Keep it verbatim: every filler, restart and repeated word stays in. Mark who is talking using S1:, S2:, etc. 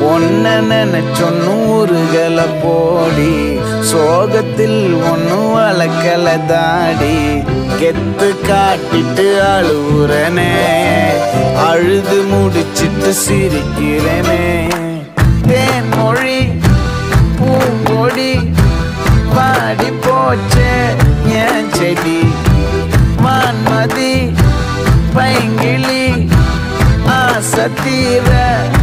S1: ஒன்ன நினைச்சொன்னு ஊருகல போடி சோகத்தில் ஒன்னு வளர்க்கல தாடி கெத்து காட்டிட்டு அழுவுறனே அழுது முடிச்சிட்டு சிரிக்கிறனே தேன் மொழி பூங்கொடி பாடி போச்சே என் செடி வான்மதி பைங்கிளி ஆசை தீர